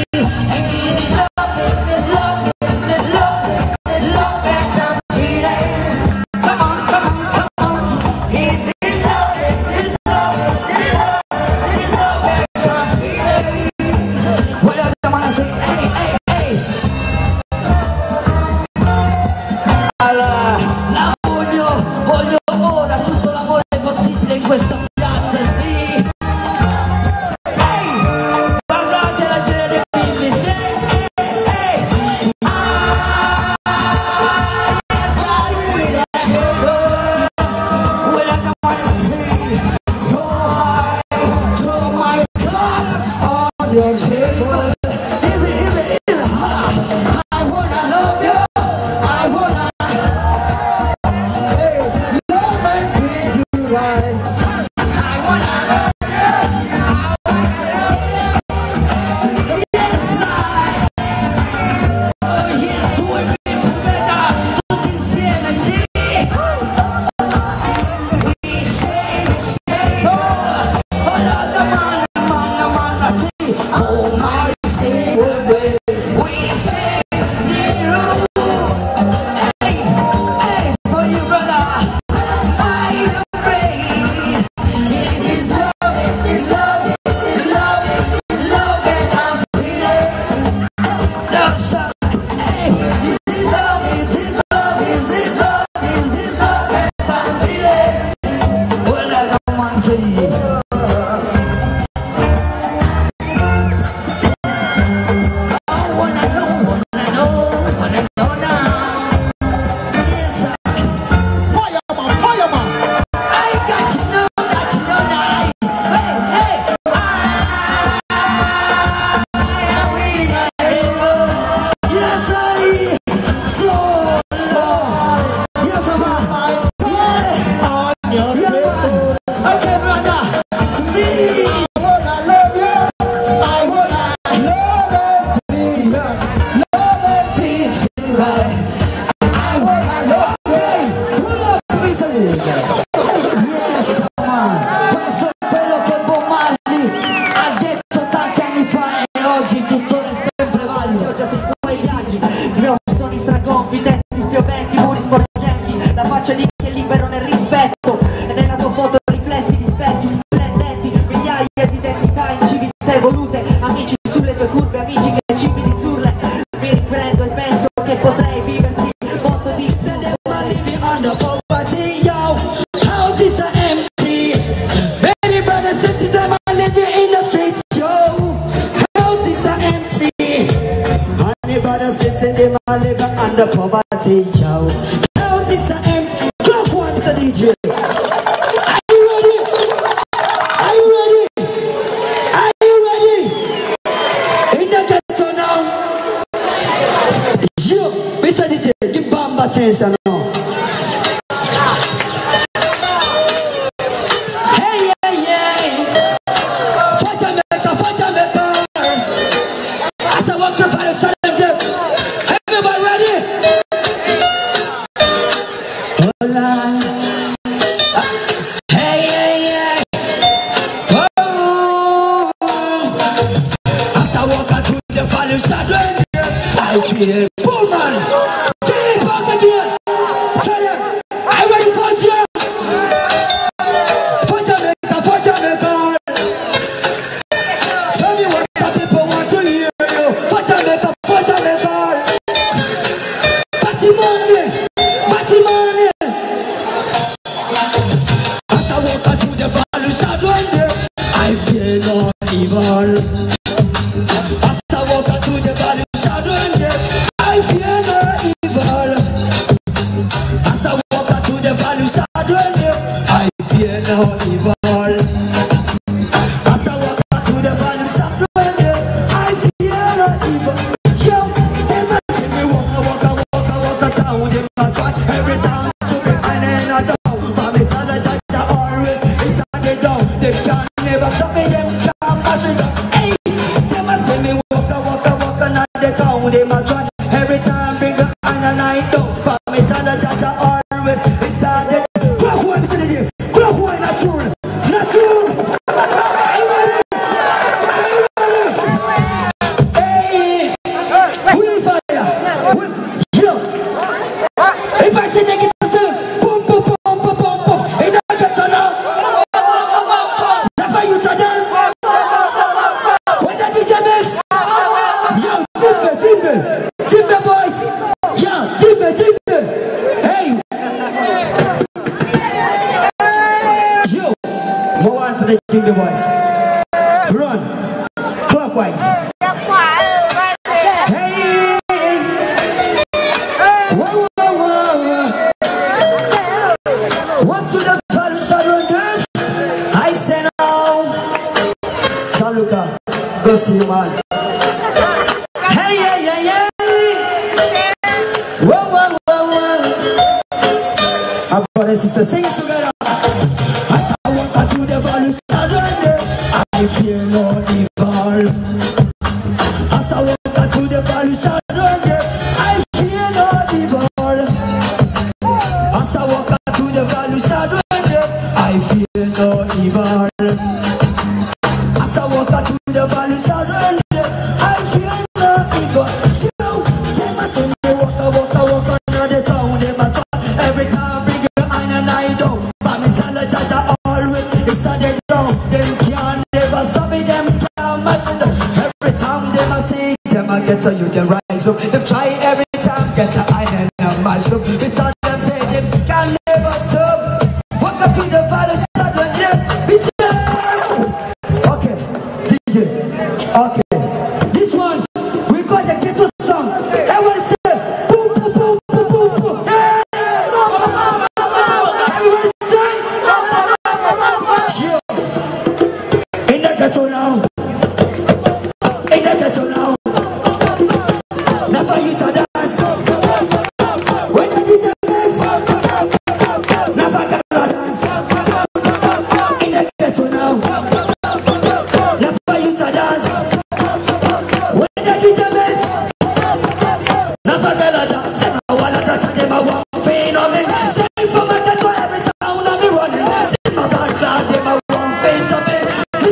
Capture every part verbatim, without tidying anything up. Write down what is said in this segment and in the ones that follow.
Hey, Jimmy, Jimmy boys, yeah, Jimmy, Jimmy, hey, yo, more one for the Jimmy boys, run, clockwise, hey, whoa, whoa, whoa, one to the value shadowers, I say now, Chaluka, goes to you man. Sister, sing it together. As I walk through the valley, suddenly I fear no evil. As I walk through the valley, suddenly I fear no evil. As I walk through the valley, suddenly I fear no evil. As I walk through the valley, suddenly I fear no evil. So, tell my son, walk, walk, walk on the town, they might every time. I don't, but me tell the judge I always it's a dead down. Them can't never stop me, them can't match it. Every time them I see them I get to you, them rise up. Them try every time, get to I and match up. Me tell them say them can never stop. Walk up to the valley, sudden, yeah, be still. Okay, D J, okay. This one, we got the ghetto song. Everyone say, boom, boom, boom, boom, boom, boom. Yeah. In the ghetto now, in the ghetto now, never you to dance. When the D J plays, never gonna dance. In the ghetto now, never you to dance. When the D J plays, never gonna dance. Say my wallet that them a walk fine on me. Say for my ghetto every town I be running. Say my bad lad them a walk face to me.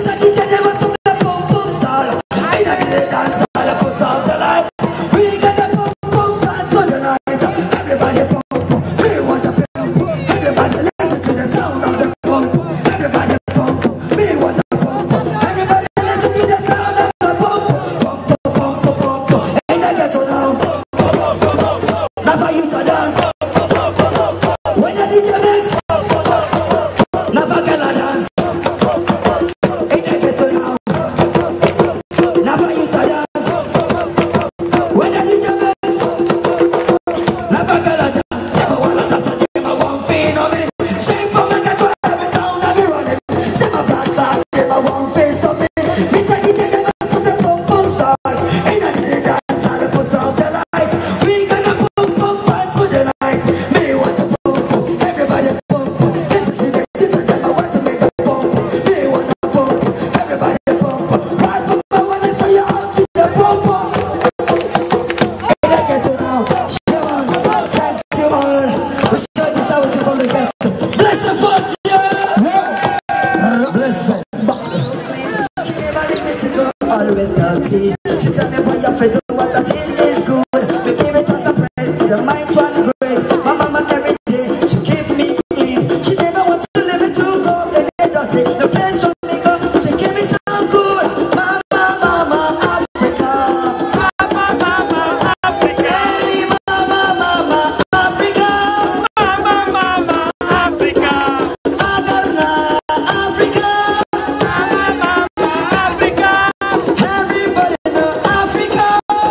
Always dirty. She tell me why you're afraid to do what I think is good. We give it as a praise. The mind one great. My mama every day she keep me clean. She never want to leave me to go. They get dirty. The place from me go. She keep me so good. Mama, mama, Africa. Mama, mama, Africa. Hey, mama, mama, Africa. Mama, mama, Africa. Agarna, Africa. Mama, mama, Africa. Everybody know Africa.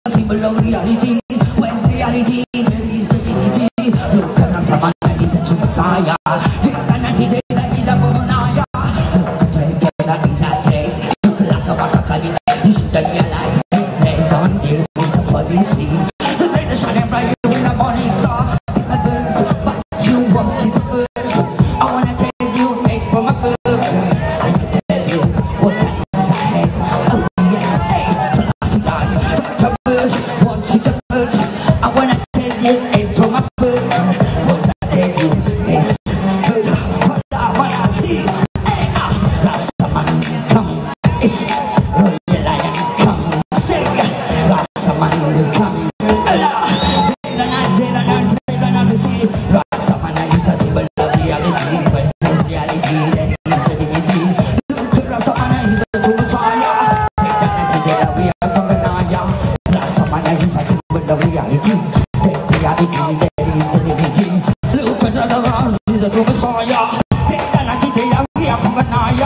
a symbol of reality. Where's reality? There is the dignity. Look at Rasamana, he's a true Messiah. Jagannathi Deva is a Boronaya. Look at Jagana, he's a trade. Look like a Batakali. You should realize it. They don't deal with the policy. The day the shining bright in the morning star. Pick a verse, but you won't keep a verse. I wanna tell you, make from a verse. I can tell you what time is ahead. Oh yes, hey, so last time, touch a verse, won't see the verse. I wanna tell you, hey, from a verse. What I tell you is, what I wanna see. Hey, ah, Rastaman, come, hey, Royal Lion, come, say, Rastaman, come, Allah, day the night, day the night, day the night to see. Rastaman is a symbol of reality, but it's reality that is the divinity. Look at Rastaman, he's a true Messiah. Take the night, day that we are Konganaya. Rastaman is a symbol of reality, that's the reality that is the divinity. Look at Rastaman, he's a true Messiah. Take the night, day that we are Konganaya.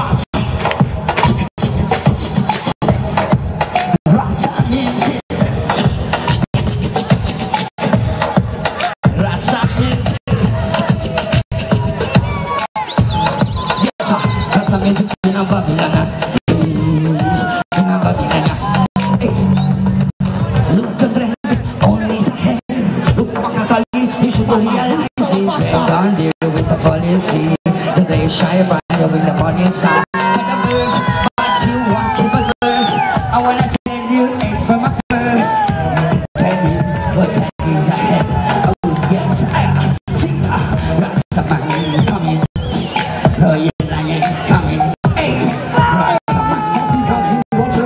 Rasta means it. Rasta means it. Yes, sir. Rasta means it. In a Babylon. In a Babylon. Hey. Look at the only ahead. Look Makakali, you should realize it. They don't deal with the policy. The day shine bright with the morning star. But the birds, but you won't keep a verse. I wanna tell you it from a bird. Tell you what time is ahead. Oh yes, I see uh, Rastaman coming. Royal Lion coming. Hey, Rastaman coming.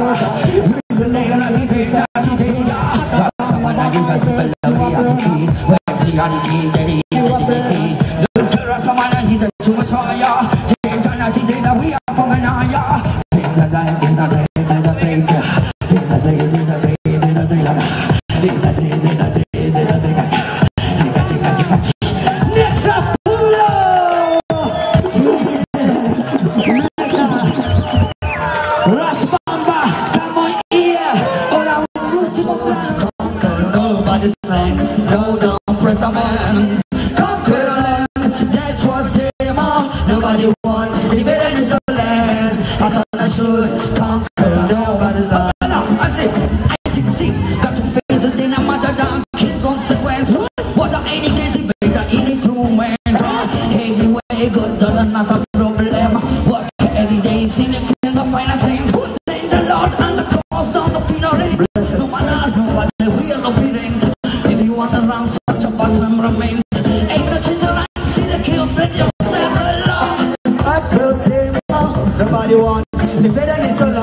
Rastaman is a symbol of reality. Where's reality? There is the dignity. Look at Rastaman, he's a true Messiah. Jagannathi Deva, we are Konganaya. Take the day, take the day, take the day, take the day, take the day, take the day, take the day, take the day, take the day. Next up, Pulo! Rasbamba, come on here. All I want to conquer nobody's land. No, don't press a man. Conquer a land. That's what's them all. Nobody wants. If it is a land, I thought I should conquer nobody's land. I see, I see, see. Got to face the thing. I'm not a dark kid consequence. What the any getting better in improvement. Everywhere good, that's not a problem. Work every day, see the king of financing. Good thing the Lord and the cause, not the penalty. Bless no one else, nobody will obedient. Everyone around such a bottom remain. Ain't no change around, see the king of yourself alone. I feel same, nobody want. The better is alone.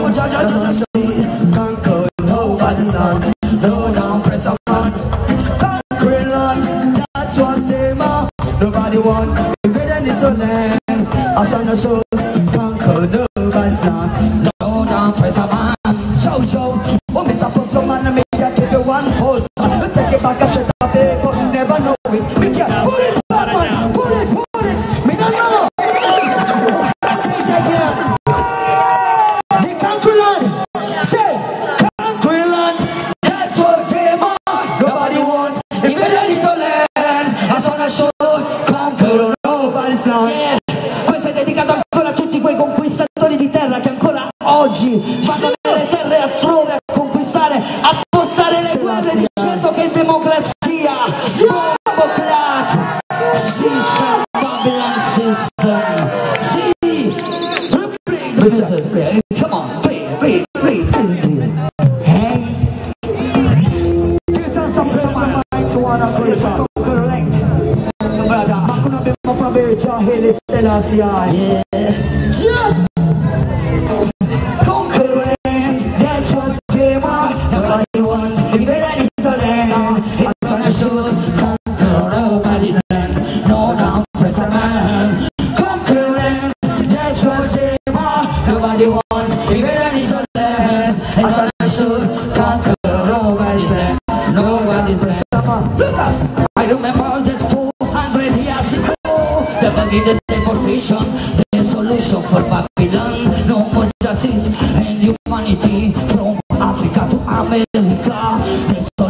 Conquer nobody's land. No, don't press a man. Conquer land, that's what's same. Nobody want. The better is alone. I saw no soul. Conquer nobody's land. No, don't press a man. Show, show. Oh, Mister Pussy Man, I make you keep it one post. You take it back a straight up there, but you never know it. Make you pull it back, man. Pull it, pull it. Me don't know. Say it again. The conquer land. Say, conquer land. That's what they want. Nobody want. If it is a land, I saw no show. Conquer nobody's land. Yeah. Questo è dedicato ancora a tutti quei conquistatori di terra che ancora oggi vanno nelle terre altrove a conquistare, a portare le guerre dicendo che è democrazia. Democrat system, Babylon system. Sì, replay, play. Come on, play, play, play, play, play. Hey, give us some pressure, mind to wanna play some correct. Brother, I'm gonna be more from here, Jahili Selassie. Yeah, yeah. Conquer land, that's what they want. Nobody wants, if it is a land, it's gonna show. Conquer nobody's land, no down press a man. Conquer land, that's what they want. Nobody wants, if it is a land, it's gonna show. Conquer nobody's land, nobody's press a man. Look up, I remember that four hundred years ago, the begin the deportation, the solution for Babylon. No more justice and humanity from Africa to America.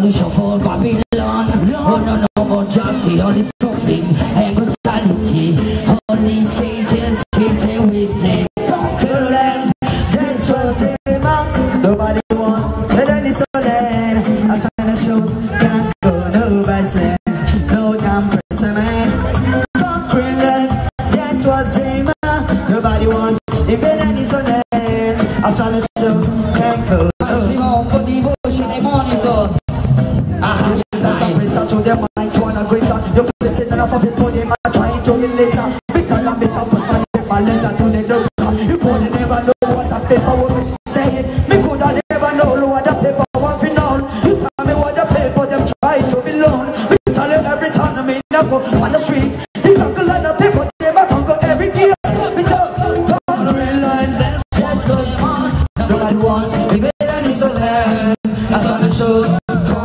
solution for Babylon. Oh no, no more justice, only suffering and brutality. Only Satan, Satan with the conquer land. That's what they want. Nobody want, but then it's all land. I saw the show, can't go nobody's land. No damn person, man. Conquer land. That's what they want. Nobody want, if then it's all land. I saw the show, can't go. Massimo, for devotion, they monitor. Ah, that's to their minds, one a greater. You put the sitting up of it, put them are trying to be later. Bitter than Mister Postman, take my letter to the doctor. You could never know what a paper would say. Me could never know what a paper would be known. You tell me what the paper them try to be loan. We tell you every time I mean I go on the streets. You can't go like the paper, them I can't go every year. We talk, talk on the real line, that's so smart. Nobody want, we better need so land. That's on the show.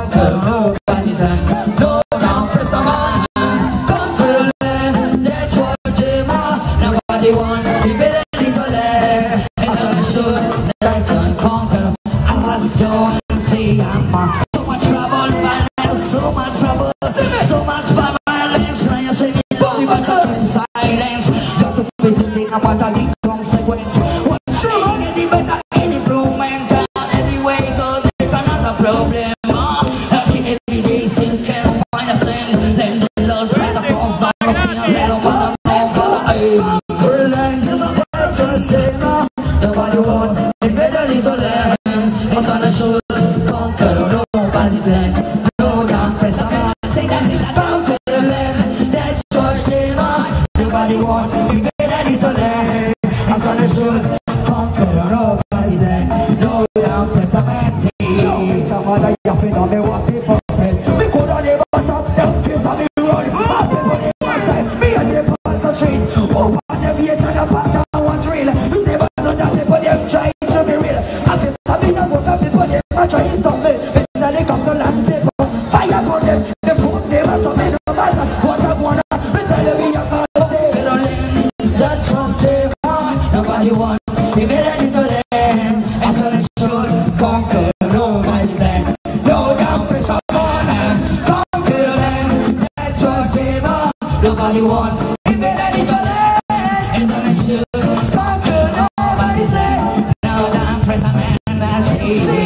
So much trouble, violence, so much trouble, so much violence. Now you say me, but we better keep silence. Got to face the thing about the consequence. What's wrong? Get the better in improvement. Everywhere it goes, it's another problem. Every day still can't find a sin. Then the Lord tries to cause down the fear. Let them follow, let them follow. Berlin, just a Texas, nobody want it better than so land. It's on the show. Nobody's land, no damn press of man. Say that, say that, conquer the land. That's what they want. Nobody want to be better than land. As on the shoot, conquer nobody's land, no damn press of man. So, Mister Father, you have to know what people say. Me could have never stop them kids on the road. I never never say, me and them pass the street. Oh, on the beats and the pattern one drill. You never know that people them try to be real. I just have been about the people them try to stop me. They come to land people, fire upon them, they put them as so many no matter what I wanna, we tell you we are gonna say, that's what they want, nobody want, if it is a land, as on it should, conquer nobody's land, no down pressure on, conquer the land, that's what they want, nobody want, if it is a land, as on it should, conquer nobody's land, no down pressure man, that's easy.